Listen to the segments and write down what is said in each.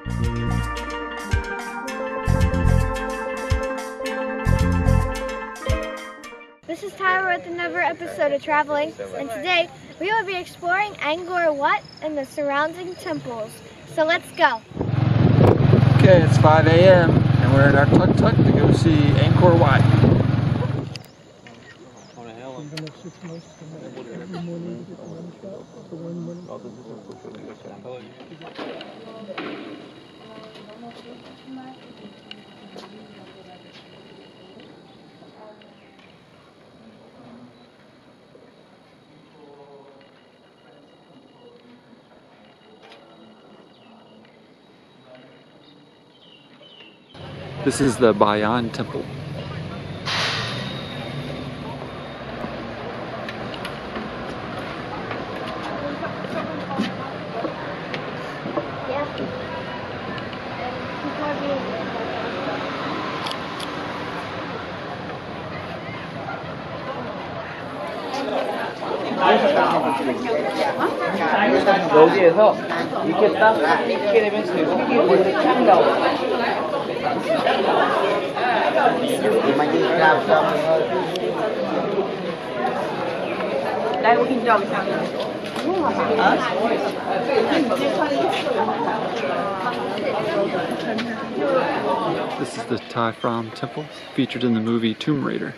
This is Tyra with another episode of Traveling, and today we will be exploring Angkor Wat and the surrounding temples. So let's go. Okay, it's 5 a.m. and we're in our tuk-tuk to go see Angkor Wat. This is the Bayan Temple. 여기에서 이렇게 딱 있게 되면 이렇게 쫙 나와요. This is the Tai Phram Temple, featured in the movie Tomb Raider.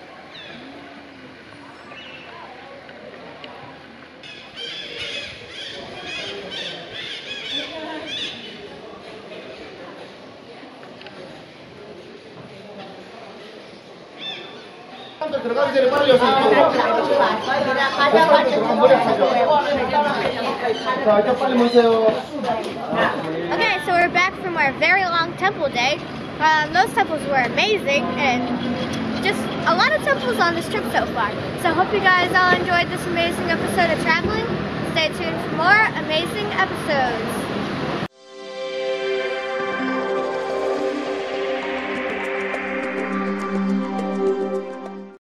Okay, so we're back from our very long temple day. Those temples were amazing, and just a lot of temples on this trip so far. So I hope you guys all enjoyed this amazing episode of Traveling. Stay tuned for more amazing episodes.